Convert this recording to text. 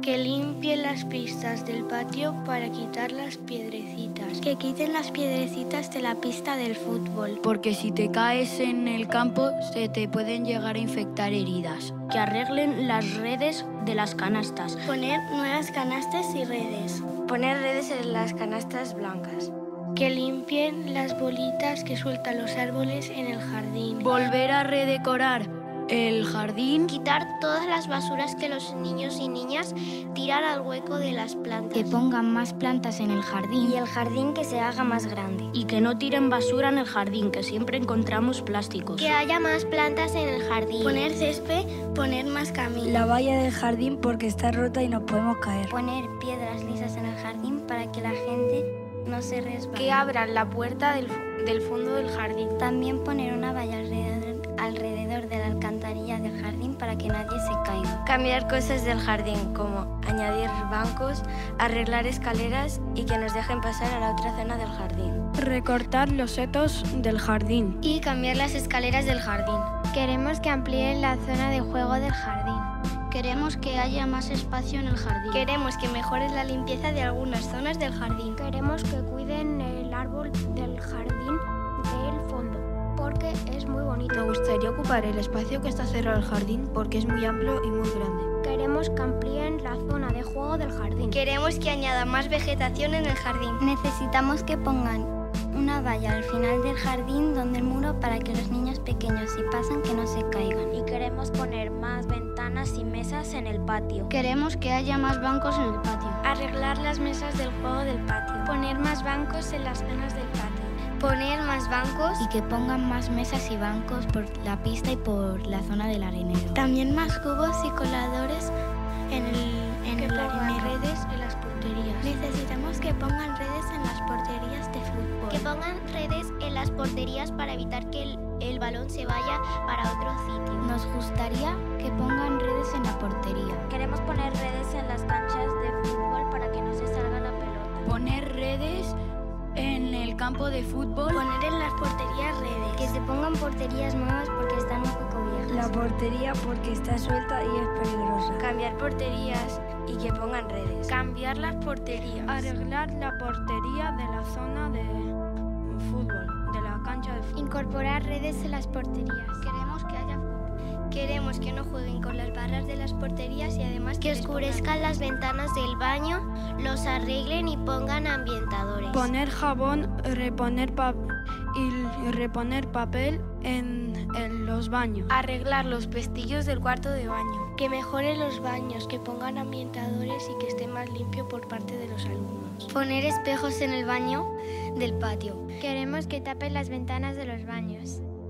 Que limpien las pistas del patio para quitar las piedrecitas. Que quiten las piedrecitas de la pista del fútbol. Porque si te caes en el campo se te pueden llegar a infectar heridas. Que arreglen las redes de las canastas. Poner nuevas canastas y redes. Poner redes en las canastas blancas. Que limpien las bolitas que sueltan los árboles en el jardín. Volver a redecorar el jardín. Quitar todas las basuras que los niños y niñas tiran al hueco de las plantas. Que pongan más plantas en el jardín. Y el jardín que se haga más grande. Y que no tiren basura en el jardín, que siempre encontramos plásticos. Que haya más plantas en el jardín. Poner césped, poner más camino. La valla del jardín porque está rota y nos podemos caer. Poner piedras lisas en el jardín para que la gente no se resbale. Que abran la puerta del fondo del jardín. También poner una valla alrededor de la alcantarilla del jardín para que nadie se caiga. Cambiar cosas del jardín, como añadir bancos, arreglar escaleras y que nos dejen pasar a la otra zona del jardín. Recortar los setos del jardín. Y cambiar las escaleras del jardín. Queremos que amplíen la zona de juego del jardín. Queremos que haya más espacio en el jardín. Queremos que mejoren la limpieza de algunas zonas del jardín. Queremos que cuiden el árbol del jardín del fondo, porque es muy bonito. Me gustaría ocupar el espacio que está cerrado al jardín porque es muy amplio y muy grande. Queremos que amplíen la zona de juego del jardín. Queremos que añadan más vegetación en el jardín. Necesitamos que pongan una valla al final del jardín donde el muro para que los niños pequeños si pasan que no se caigan. Y queremos poner más ventanas y mesas en el patio. Queremos que haya más bancos en el patio. Arreglar las mesas del juego del patio. Poner más bancos en las zonas del patio. Poner más bancos Y que pongan más mesas y bancos por la pista y por la zona del arenero. También más cubos y coladores en el arenero. Redes en las porterías. Necesitamos que pongan redes en las porterías de fútbol. Que pongan redes en las porterías para evitar que el balón se vaya para otro sitio. Nos gustaría que pongan redes en la portería. Queremos poner redes en las canchas de fútbol para que no se salga la pelota. Poner redes en el campo de fútbol. Poner en las porterías redes. Que se pongan porterías nuevas porque están un poco viejas. La portería porque está suelta y es peligrosa. Cambiar porterías y que pongan redes. Cambiar las porterías. Arreglar la portería de la zona de fútbol, de la cancha de fútbol. Incorporar redes en las porterías. Queremos que haya Queremos que no jueguen con las barras de las porterías y además Que oscurezcan las ventanas del baño, los arreglen y pongan ambientadores. Poner jabón, reponer papel en los baños. arreglar los pestillos del cuarto de baño. Que mejoren los baños, que pongan ambientadores y que esté más limpio por parte de los alumnos. Poner espejos en el baño del patio. Queremos que tapen las ventanas de los baños.